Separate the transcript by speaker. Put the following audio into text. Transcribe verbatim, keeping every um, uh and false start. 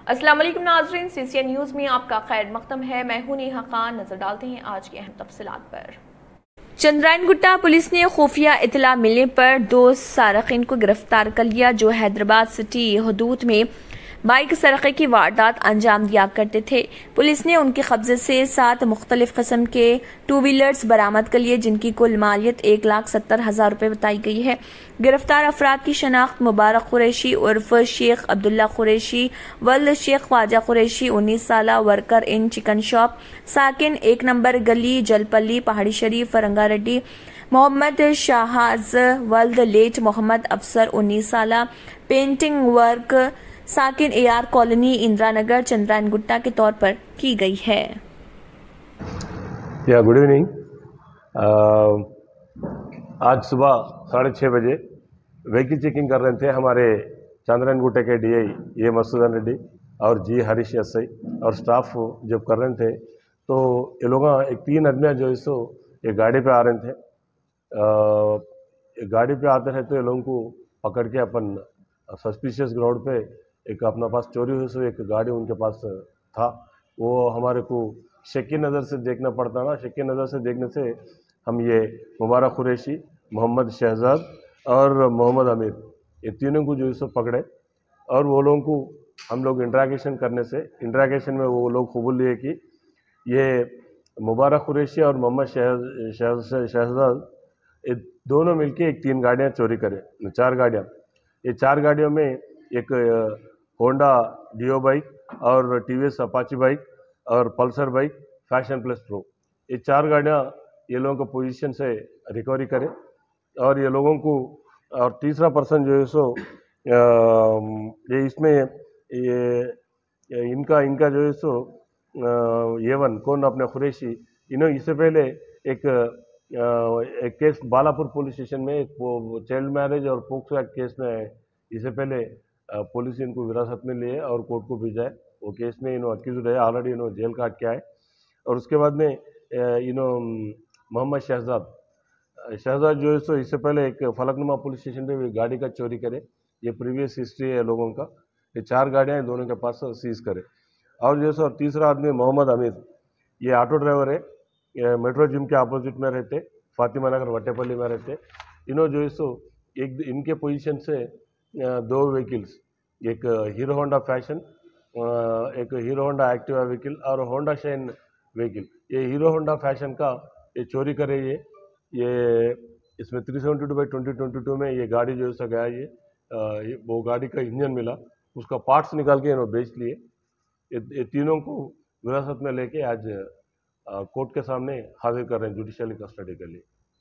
Speaker 1: अस्सलाम वालेकुम नाज़रीन, सीसीएन न्यूज़ में आपका खैर मकदम है। मैं हूं नेहा खान। नजर डालते हैं आज की अहम तफसीलात पर। चंद्रायन गुट्टा पुलिस ने खुफिया इतला मिलने पर दो सारकीन को गिरफ्तार कर लिया जो हैदराबाद सिटी हदूद में बाइक सरक़े की वारदात अंजाम दिया करते थे। पुलिस ने उनके कब्जे से सात मुख्तलिफ किस्म के टू व्हीलर्स बरामद कर लिए जिनकी कुल मालियत एक लाख सत्तर हजार रुपये बताई गई है। गिरफ्तार अफराद की शनाख्त मुबारक कुरैशी उर्फ शेख अब्दुल्ला कुरैशी वल्द शेख ख्वाजा कुरैशी उन्नीस साल वर्कर इन चिकन शॉप साकिन एक नंबर गली जलपल्ली पहाड़ी शरीफ फरंगारेड्डी, मोहम्मद शाहज वल्द लेट मोहम्मद अफसर उन्नीस साल पेंटिंग वर्क साकिन A R colony Indira Nagar Chandrayangutta के तौर पर की गई है।
Speaker 2: या गुड इवनिंग। आज सुबह साढ़े छः बजे व्हीकल चेकिंग कर रहे थे हमारे चंद्रायन गुट्टे के डीआई ये मसूदन रेड्डी और जी हरीश एसआई और स्टाफ जब कर रहे थे तो ये लोग एक तीन आदमी जो है सो एक गाड़ी पे आ रहे थे। आ, गाड़ी पे आते रहे तो ये लोगों को पकड़ के अपन सस्पिशियस ग्राउंड पे एक अपना पास चोरी हुई सो एक गाड़ी उनके पास था। वो हमारे को शक्की नज़र से देखना पड़ता ना, शक्की नज़र से देखने से हम ये मुबारक कुरैशी, मोहम्मद शहजाद और मोहम्मद अमीर ये तीनों को जो है पकड़े और वो लोगों को हम लोग इंट्रैगेशन करने से इंट्रैगेशन में वो लोग कबूल लिए कि ये मुबारक कुरैशी और मोहम्मद शहजाद ये दोनों मिलके एक तीन गाड़ियाँ चोरी करे, चार गाड़ियाँ। ये चार गाड़ियों में एक होंडा डियो बाइक और टीवीएस अपाची बाइक और Pulsar bike Passion plus pro ये चार गाड़ियाँ ये लोगों को पोजीशन से रिकवरी करे और ये लोगों को और तीसरा पर्सन जो है सो ये इसमें ये इनका इनका जो है सो ये वन कौन अपने कुरैशी इन्होंने इससे पहले एक एक केस बालापुर पुलिस स्टेशन में एक चाइल्ड मैरिज और पोक्सो एक्ट केस में इससे पहले पुलिस इनको विरासत में लिए और कोर्ट को भेजा है। वो केस में इन्हों अक्यूज है, ऑलरेडी इन्हों जेल काट के आए। और उसके बाद में इन्हों मोहम्मद शहजाद शहजाद जो है सो इससे पहले एक फलकनुमा पुलिस स्टेशन पे भी गाड़ी का चोरी करे। ये प्रीवियस हिस्ट्री है लोगों का। ये चार गाड़ियाँ दोनों के पास सीज करे। और जो है तीसरा आदमी मोहम्मद अमीर ये ऑटो ड्राइवर है, ये मेट्रो जिम के अपोजिट में रहते, फातिमा नगर वट्टेपल्ली में रहते। इन्हों जो है सो एक इनके पोजीशन से दो व्हीकल्स, एक हीरो होंडा फैशन, एक हीरो होंडा एक्टिवा व्हीकल और होंडा शाइन व्हीकल। ये हीरो होंडा फैशन का ये चोरी करे। ये ये इसमें three seventy two by twenty twenty two में ये गाड़ी जो है गया ये वो गाड़ी का इंजन मिला, उसका पार्ट्स निकाल के इन्होंने बेच लिए। ये, ये तीनों को विरासत में लेके आज कोर्ट के सामने हाजिर कर रहे हैं जुडिशियल कस्टडी के लिए।